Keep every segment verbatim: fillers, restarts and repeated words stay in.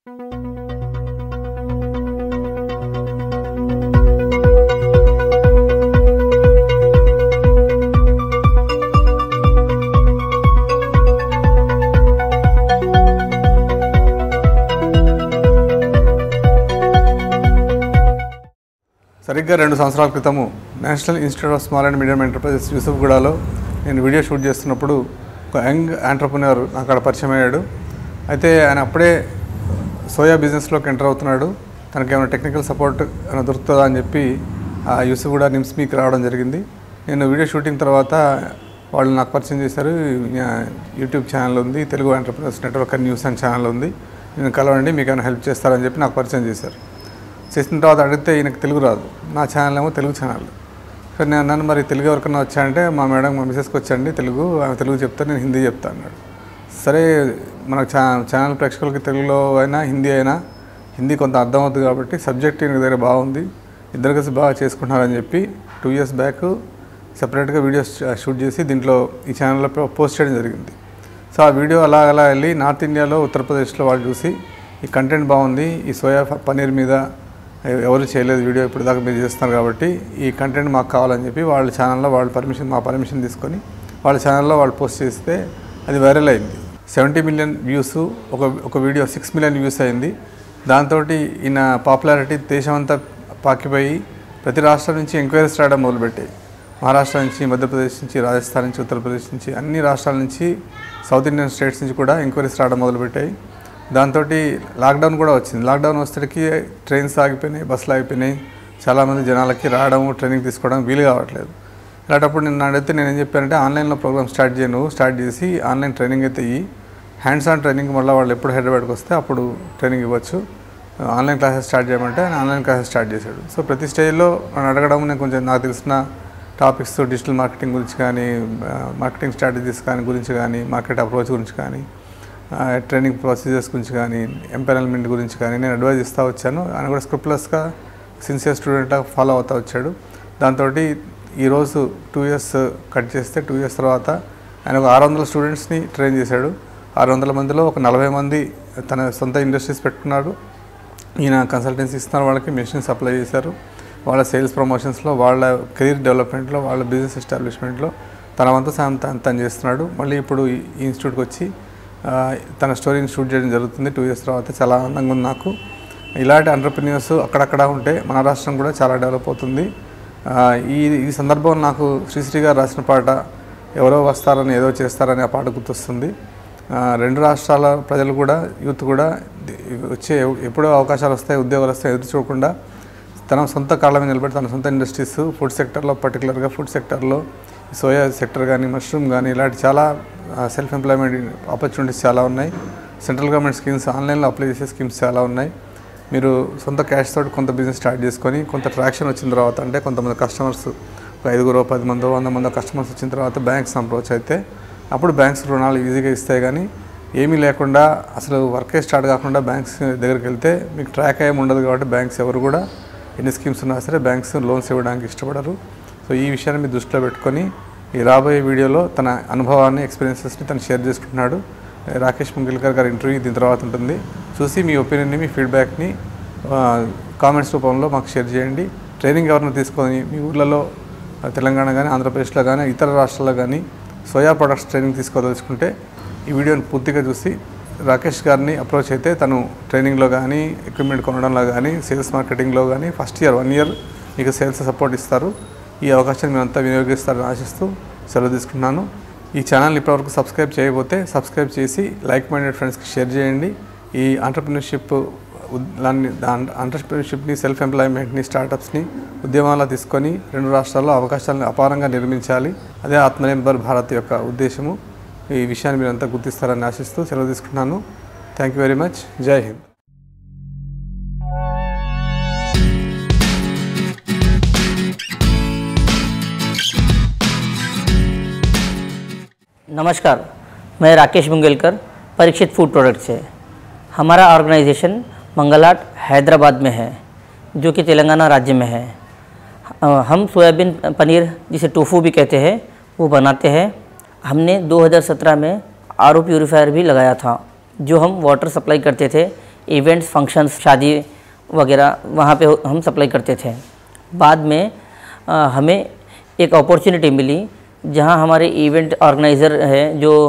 సరిగ్గా రెండు సంవత్సరాల క్రితము national institute of small and medium enterprises యూసుఫ్గూడలో నేను వీడియో షూట్ చేస్తున్నప్పుడు ఒక యంగ్ ఎంటర్ప్రెన్యూర్ నాకు అక్కడ పరిచయం అయ్యాడు. అయితే ఆయన అప్పుడే సోయా బిజినెస్లోకి ఎంటర్ అవుతున్నాడు. తనకి ఏమైనా టెక్నికల్ సపోర్ట్ ఏమైనా దొరుకుతుందా అని చెప్పి ఆ యూసుఫ్గూడ నిమ్స్మీకి రావడం జరిగింది. నేను వీడియో షూటింగ్ తర్వాత వాళ్ళు నాకు పరిచయం చేశారు. యూట్యూబ్ ఛానల్ ఉంది, తెలుగు ఎంటర్ప్రెన్యూర్స్ నెట్వర్క్ అని న్యూస్ అండ్ ఛానల్ ఉంది, నేను కలవండి, మీకు ఏమైనా హెల్ప్ చేస్తారని చెప్పి నాకు పరిచయం చేశారు. చేసిన తర్వాత అడిగితే ఈయనకు తెలుగు రాదు, నా ఛానల్ ఏమో తెలుగు ఛానల్. సరే నేను అన్నాను, మరి తెలుగు ఎవరికన్నా వచ్చాయంటే మా మేడం మా మిసెస్కి వచ్చండి తెలుగు, ఆమె తెలుగు చెప్తాను, నేను హిందీ చెప్తాను అన్నాడు. సరే మన ఛా ఛానల్ ప్రేక్షకులకి తెలుగులో అయినా హిందీ అయినా హిందీ కొంత అర్థమవుతుంది కాబట్టి సబ్జెక్ట్ ఈయన దగ్గర బాగుంది, ఇద్దరు కలిసి బాగా చేసుకుంటున్నారని చెప్పి టూ ఇయర్స్ బ్యాక్ సెపరేట్గా వీడియోస్ షూట్ చేసి దీంట్లో ఈ ఛానల్లో పోస్ట్ చేయడం జరిగింది. సో ఆ వీడియో అలా అలా వెళ్ళి నార్త్ ఇండియాలో ఉత్తరప్రదేశ్లో వాళ్ళు చూసి ఈ కంటెంట్ బాగుంది, ఈ సోయా పన్నీర్ మీద ఎవరు చేయలేదు వీడియో, ఇప్పుడు దాకా మీరు చేస్తున్నారు కాబట్టి ఈ కంటెంట్ మాకు కావాలని చెప్పి వాళ్ళ ఛానల్లో వాళ్ళు పర్మిషన్ మా పర్మిషన్ తీసుకొని వాళ్ళ ఛానల్లో వాళ్ళు పోస్ట్ చేస్తే అది వైరల్ అయింది. సెవెంటీ మిలియన్ వ్యూస్, ఒక ఒక వీడియో సిక్స్ మిలియన్ వ్యూస్ అయింది. దాంతో ఈయన పాపులారిటీ దేశమంతా పాకిపోయి ప్రతి రాష్ట్రం నుంచి ఎంక్వైరీస్ రావడం మొదలుపెట్టాయి. మహారాష్ట్ర నుంచి, మధ్యప్రదేశ్ నుంచి, రాజస్థాన్ నుంచి, ఉత్తరప్రదేశ్ నుంచి, అన్ని రాష్ట్రాల నుంచి, సౌత్ ఇండియన్ స్టేట్స్ నుంచి కూడా ఎంక్వైరీస్ రావడం మొదలుపెట్టాయి. దాంతో లాక్డౌన్ కూడా వచ్చింది. లాక్డౌన్ వచ్చేటికి ట్రైన్స్ ఆగిపోయినాయి, బస్సులు ఆగిపోయినాయి, చాలామంది జనాలకి రావడం ట్రైనింగ్ తీసుకోవడం వీలు కావట్లేదు. ఇలాంటప్పుడు నేను అడిగితే నేను ఏం చెప్పానంటే ఆన్లైన్లో ప్రోగ్రామ్ స్టార్ట్ చేయను, స్టార్ట్ చేసి ఆన్లైన్ ట్రైనింగ్ అయితే ఇవి, హ్యాండ్స్ ఆన్ ట్రైనింగ్ మళ్ళీ వాళ్ళు ఎప్పుడు హైదరాబాద్కి వస్తే అప్పుడు ట్రైనింగ్ ఇవ్వచ్చు, ఆన్లైన్ క్లాసెస్ స్టార్ట్ చేయమంటే ఆయన ఆన్లైన్ క్లాసెస్ స్టార్ట్ చేశాడు. సో ప్రతి స్టేజ్లో నన్ను అడగడం, నేను కొంచెం నాకు తెలిసిన టాపిక్స్ డిజిటల్ మార్కెటింగ్ గురించి కానీ, మార్కెటింగ్ స్ట్రాటజీస్ కానీ గురించి కానీ, మార్కెట్ అప్రోచ్ గురించి కానీ, ట్రైనింగ్ ప్రొసీజర్స్ గురించి కానీ, ఎంపానల్మెంట్ గురించి కానీ నేను అడ్వైజ్ ఇస్తూ వచ్చాను. ఆయన కూడా స్క్రిప్ట్లెస్గా సిన్సియర్ స్టూడెంట్గా ఫాలో అవుతూ వచ్చాడు. దాంతో ఈరోజు టూ ఇయర్స్ కట్ చేస్తే టూ ఇయర్స్ తర్వాత ఆయన ఒక ఆరు వందల స్టూడెంట్స్ని ట్రైన్ చేశాడు. ఆరు వందల మందిలో ఒక నలభై మంది తన సొంత ఇండస్ట్రీస్ పెట్టుకున్నాడు. ఈయన కన్సల్టెన్సీ ఇస్తున్నారు, వాళ్ళకి మెషిన్ సప్లై చేశారు. వాళ్ళ సేల్స్ ప్రమోషన్స్లో, వాళ్ళ కెరీర్ డెవలప్మెంట్లో, వాళ్ళ బిజినెస్ ఎస్టాబ్లిష్మెంట్లో తన వంతు సాయం తను చేస్తున్నాడు. మళ్ళీ ఇప్పుడు ఈ ఇన్స్టిట్యూట్కి వచ్చి తన స్టోరీని షూట్ చేయడం జరుగుతుంది. టూ ఇయర్స్ తర్వాత చాలా ఆనందంగా ఉంది నాకు. ఇలాంటి ఎంటర్‌ప్రెన్యూర్స్ అక్కడక్కడ ఉంటే మన రాష్ట్రం కూడా చాలా డెవలప్ అవుతుంది. ఈ ఈ సందర్భంలో నాకు శ్రీశ్రీ గారు రాసిన పాట ఎవరో వస్తారని ఏదో చేస్తారని ఆ పాట గుర్తొస్తుంది. రెండు రాష్ట్రాల ప్రజలు కూడా, యూత్ కూడా వచ్చే ఎప్పుడో అవకాశాలు వస్తాయి, ఉద్యోగాలు వస్తాయి ఎదురు చూడకుండా తన సొంత కాళ్ళ మీద నిలబడి తన సొంత ఇండస్ట్రీస్ ఫుడ్ సెక్టర్లో, పర్టికులర్గా ఫుడ్ సెక్టర్లో సోయా సెక్టర్ కానీ, మష్రూమ్ కానీ ఇలాంటి చాలా సెల్ఫ్ ఎంప్లాయ్మెంట్ ఆపర్చునిటీస్ చాలా ఉన్నాయి. సెంట్రల్ గవర్నమెంట్ స్కీమ్స్ ఆన్లైన్లో అప్లై చేసే స్కీమ్స్ చాలా ఉన్నాయి. మీరు సొంత క్యాష్ తోటి కొంత బిజినెస్ స్టార్ట్ చేసుకొని కొంత ట్రాక్షన్ వచ్చిన తర్వాత, అంటే కొంతమంది కస్టమర్స్ ఒక ఐదుగురో పది మందో వంద మందో కస్టమర్స్ వచ్చిన తర్వాత బ్యాంక్స్ అప్రోచ్ అయితే అప్పుడు బ్యాంక్స్ రుణాలు ఈజీగా ఇస్తాయి. కానీ ఏమీ లేకుండా అసలు వర్కే స్టార్ట్ కాకుండా బ్యాంక్స్ దగ్గరికి వెళ్తే మీకు ట్రాక్ ఏమి ఉండదు. కాబట్టి బ్యాంక్స్ ఎవరు కూడా ఎన్ని స్కీమ్స్ ఉన్నా సరే బ్యాంక్స్ లోన్స్ ఇవ్వడానికి ఇష్టపడరు. సో ఈ విషయాన్ని మీరు దృష్టిలో పెట్టుకొని ఈ రాబోయే వీడియోలో తన అనుభవాన్ని, ఎక్స్పీరియన్సెస్ని తను షేర్ చేసుకుంటున్నాడు. రాకేష్ ముంగిల్కర్ గారి ఇంటర్వ్యూ దీని తర్వాత ఉంటుంది. చూసి మీ ఒపీనియన్ని, మీ ఫీడ్బ్యాక్ని కామెంట్స్ రూపంలో మాకు షేర్ చేయండి. ట్రైనింగ్ ఎవరిని తీసుకొని మీ ఊర్లలో తెలంగాణ కానీ, ఆంధ్రప్రదేశ్లో కానీ, ఇతర రాష్ట్రాల్లో కానీ సోయా ప్రొడక్ట్స్ ట్రైనింగ్ తీసుకోదలుచుకుంటే ఈ వీడియోని పూర్తిగా చూసి రాకేష్ గారిని అప్రోచ్ అయితే తను ట్రైనింగ్లో కానీ, ఎక్విప్మెంట్ కొనడంలో కానీ, సేల్స్ మార్కెటింగ్లో కానీ ఫస్ట్ ఇయర్ వన్ ఇయర్ మీకు సేల్స్ సపోర్ట్ ఇస్తారు. ఈ అవకాశాన్ని మీరంతా వినియోగిస్తారని ఆశిస్తూ సెలవు తీసుకుంటున్నాను. ఈ ఛానల్ ఇప్పటివరకు సబ్స్క్రైబ్ చేయకపోతే సబ్స్క్రైబ్ చేసి లైక్ మైండెడ్ ఫ్రెండ్స్కి షేర్ చేయండి. ఈ ఎంటర్‌ప్రెన్యూర్‌షిప్ దాన్ని ఎంటర్‌ప్రెన్యూర్‌షిప్ని, సెల్ఫ్ ఎంప్లాయ్మెంట్ని, స్టార్టప్స్ని ఉద్యమాలా తీసుకొని రెండు రాష్ట్రాల్లో అవకాశాలను అపారంగా నిర్మించాలి. అదే ఆత్మనిర్భర్ భారత్ యొక్క ఉద్దేశము. ఈ విషయాన్ని మీరంతా గుర్తిస్తారని ఆశిస్తూ సెలవు తీసుకుంటున్నాను. Thank you very much. జై హింద్. नमस्कार, मैं राकेश मुंगेलकर, परीक्षित फूड प्रोडक्ट से। हमारा ऑर्गेनाइजेशन मंगलहाट हैदराबाद में है, जो कि तेलंगाना राज्य में है। हम सोयाबीन पनीर, जिसे टोफू भी कहते हैं, वो बनाते हैं। हमने दो हज़ार सत्रह में आर ओ प्यूरीफायर भी लगाया था, जो हम वाटर सप्लाई करते थे इवेंट्स, फंक्शंस, शादी वगैरह वहाँ पे हम सप्लाई करते थे। बाद में आ, हमें एक अपॉर्चुनिटी मिली जहाँ हमारे इवेंट ऑर्गेनाइज़र हैं जो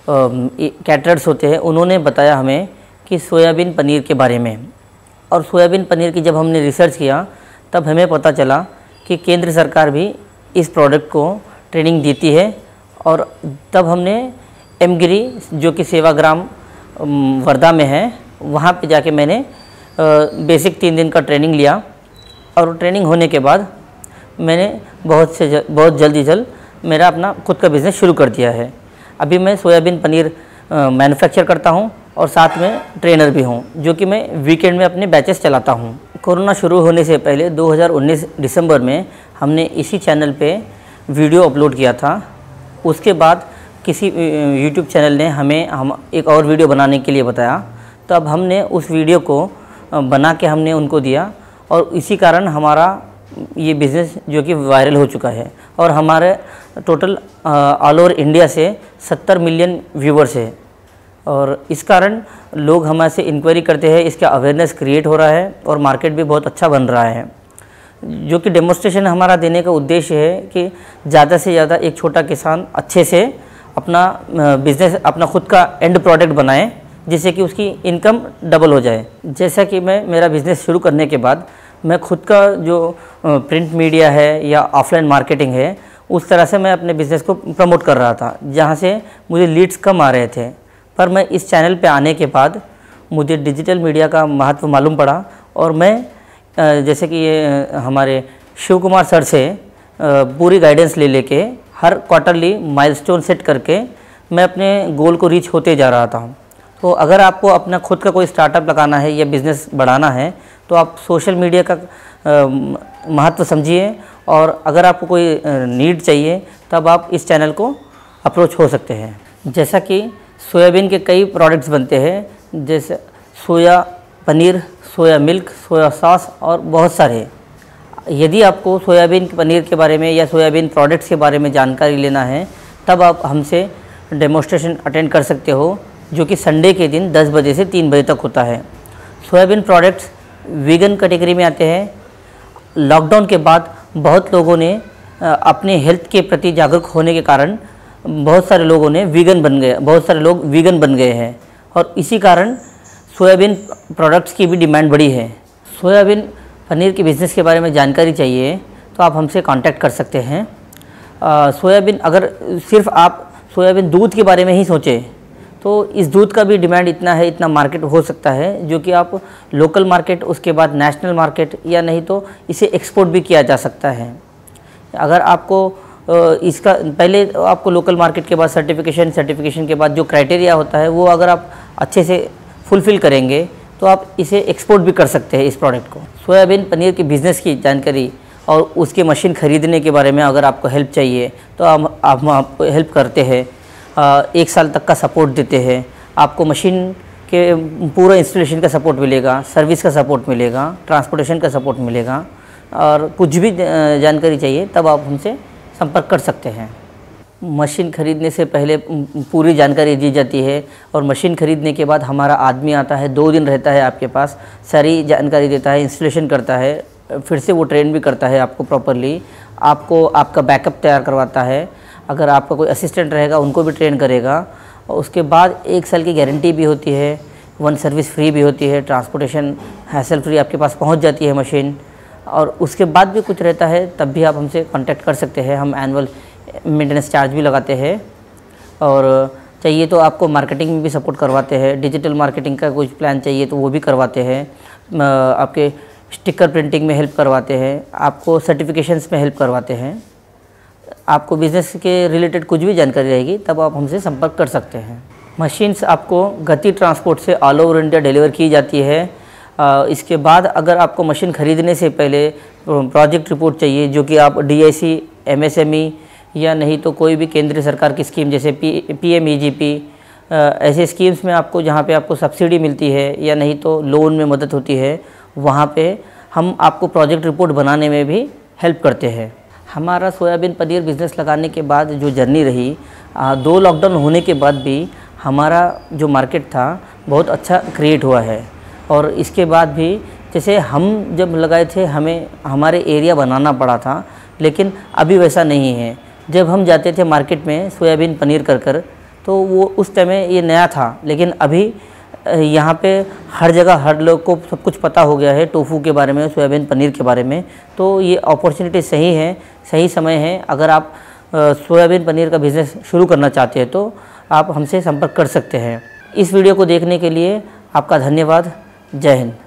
कैटरर्स होते हैं, उन्होंने बताया हमें कि सोयाबीन पनीर के बारे में। और सोयाबीन पनीर की जब हमने रिसर्च किया तब हमें पता चला कि केंद्र सरकार भी इस प्रोडक्ट को ट्रेनिंग देती है। और तब हमने एमगिरी जो कि सेवाग्राम वर्धा में है, वहाँ पे जाके मैंने बेसिक तीन दिन का ट्रेनिंग लिया। और ट्रेनिंग होने के बाद मैंने बहुत से जल, बहुत जल्दी जल्द मेरा अपना खुद का बिज़नेस शुरू कर दिया है। अभी मैं सोयाबीन पनीर मैन्युफैक्चर करता हूँ और साथ में ट्रेनर भी हूँ, जो कि मैं वीकेंड में अपने बैचेस चलाता हूँ। कोरोना शुरू होने से पहले दो हज़ार उन्नीस दिसंबर में हमने इसी चैनल पे वीडियो अपलोड किया था। उसके बाद किसी यूट्यूब चैनल ने हमें हम एक और वीडियो बनाने के लिए बताया, तो अब हमने उस वीडियो को बना के हमने उनको दिया और इसी कारण हमारा ये बिज़नेस जो कि वायरल हो चुका है। और हमारे टोटल ऑल ओवर इंडिया से सत्तर मिलियन व्यूवर्स है और इस कारण लोग हमारे से इंक्वायरी करते हैं, इसका अवेयरनेस क्रिएट हो रहा है और मार्केट भी बहुत अच्छा बन रहा है। जो कि डेमोन्स्ट्रेशन हमारा देने का उद्देश्य है कि ज़्यादा से ज़्यादा एक छोटा किसान अच्छे से अपना बिज़नेस, अपना खुद का एंड प्रोडक्ट बनाए, जिससे कि उसकी इनकम डबल हो जाए। जैसा कि मैं मेरा बिज़नेस शुरू करने के बाद मैं खुद का जो प्रिंट मीडिया है या ऑफलाइन मार्केटिंग है, उस तरह से मैं अपने बिज़नेस को प्रमोट कर रहा था, जहाँ से मुझे लीड्स कम आ रहे थे। पर मैं इस चैनल पे आने के बाद मुझे डिजिटल मीडिया का महत्व मालूम पड़ा और मैं जैसे कि ये हमारे शिव कुमार सर से पूरी गाइडेंस ले लेके हर क्वार्टरली माइलस्टोन सेट करके मैं अपने गोल को रीच होते जा रहा था। तो अगर आपको अपना खुद का कोई स्टार्टअप लगाना है या बिज़नेस बढ़ाना है तो आप सोशल मीडिया का महत्व समझिए, और अगर आपको कोई नीड चाहिए तब आप इस चैनल को अप्रोच हो सकते हैं। जैसा कि सोयाबीन के कई प्रोडक्ट्स बनते हैं, जैसे soya paneer, soya milk, soya sauce और बहुत सारे। यदि आपको सोयाबीन पनीर के बारे में या सोयाबीन प्रोडक्ट्स के बारे में जानकारी लेना है तब आप हमसे डेमोन्स्ट्रेशन अटेंड कर सकते हो, जो कि संडे के दिन दस बजे से तीन बजे तक होता है। सोयाबीन प्रोडक्ट्स वीगन कैटेगरी में आते हैं। लॉकडाउन के बाद बहुत लोगों ने अपने हेल्थ के प्रति जागरूक होने के कारण बहुत सारे लोगों ने वीगन बन गए बहुत सारे लोग वीगन बन गए हैं और इसी कारण सोयाबीन प्रोडक्ट्स की भी डिमांड बढ़ी है। सोयाबीन पनीर के बिज़नेस के बारे में जानकारी चाहिए तो आप हमसे कांटेक्ट कर सकते हैं। आ, सोयाबीन अगर सिर्फ आप सोयाबीन दूध के बारे में ही सोचें तो इस दूध का भी डिमांड इतना है, इतना मार्केट हो सकता है, जो कि आप लोकल मार्केट, उसके बाद नेशनल मार्केट, या नहीं तो इसे एक्सपोर्ट भी किया जा सकता है। अगर आपको इसका पहले आपको लोकल मार्केट के बाद सर्टिफिकेशन सर्टिफिकेशन के बाद जो क्राइटेरिया होता है वो अगर आप अच्छे से फुलफ़िल करेंगे तो आप इसे एक्सपोर्ट भी कर सकते हैं इस प्रोडक्ट को। सोयाबीन पनीर के बिज़नेस की जानकारी और उसके मशीन ख़रीदने के बारे में अगर आपको हेल्प चाहिए तो हम आप आपको हेल्प करते हैं। एक साल तक का सपोर्ट देते हैं। आपको मशीन के पूरा इंस्टॉलेशन का सपोर्ट मिलेगा, सर्विस का सपोर्ट मिलेगा, ट्रांसपोर्टेशन का सपोर्ट मिलेगा, और कुछ भी जानकारी चाहिए तब आप हमसे संपर्क कर सकते हैं। मशीन ख़रीदने से पहले पूरी जानकारी दी जाती है और मशीन ख़रीदने के बाद हमारा आदमी आता है, दो दिन रहता है आपके पास, सारी जानकारी देता है, इंस्टॉलेशन करता है, फिर से वो ट्रेन भी करता है आपको प्रॉपरली, आपको आपका बैकअप तैयार करवाता है। अगर आपका कोई असिस्टेंट रहेगा उनको भी ट्रेन करेगा और उसके बाद एक साल की गारंटी भी होती है, वन सर्विस फ्री भी होती है, ट्रांसपोर्टेशन हैसल फ्री आपके पास पहुंच जाती है मशीन। और उसके बाद भी कुछ रहता है तब भी आप हमसे कांटेक्ट कर सकते हैं। हम एनुअल मेंटेनेंस चार्ज भी लगाते हैं और चाहिए तो आपको मार्केटिंग में भी सपोर्ट करवाते हैं। डिजिटल मार्केटिंग का कुछ प्लान चाहिए तो वो भी करवाते हैं। आपके स्टिकर प्रिंटिंग में हेल्प करवाते हैं, आपको सर्टिफिकेशंस में हेल्प करवाते हैं। आपको बिज़नेस के रिलेटेड कुछ भी जानकारी रहेगी तब आप हमसे संपर्क कर सकते हैं। मशीन्स आपको गति ट्रांसपोर्ट से ऑल ओवर इंडिया डिलीवर की जाती है। इसके बाद अगर आपको मशीन ख़रीदने से पहले प्रोजेक्ट रिपोर्ट चाहिए, जो कि आप D I C, M S M E या नहीं तो कोई भी केंद्र सरकार की स्कीम जैसे P M E G P, ऐसे स्कीम्स में आपको जहाँ पे आपको सब्सिडी मिलती है या नहीं तो लोन में मदद होती है, वहाँ पे हम आपको प्रोजेक्ट रिपोर्ट बनाने में भी हेल्प करते हैं। हमारा सोयाबीन पनीर बिज़नेस लगाने के बाद जो जर्नी रही, दो लॉकडाउन होने के बाद भी हमारा जो मार्केट था बहुत अच्छा क्रिएट हुआ है। और इसके बाद भी जैसे हम जब लगाए थे हमें हमारे एरिया बनाना पड़ा था, लेकिन अभी वैसा नहीं है। जब हम जाते थे मार्केट में सोयाबीन पनीर कर कर तो वो उस टाइम में ये नया था, लेकिन अभी यहाँ पे हर जगह हर लोग को सब कुछ पता हो गया है टोफू के बारे में, सोयाबीन पनीर के बारे में। तो ये अपॉर्चुनिटी सही है, सही समय है। अगर आप सोयाबीन पनीर का बिज़नेस शुरू करना चाहते हैं तो आप हमसे संपर्क कर सकते हैं। इस वीडियो को देखने के लिए आपका धन्यवाद। जय हिंद।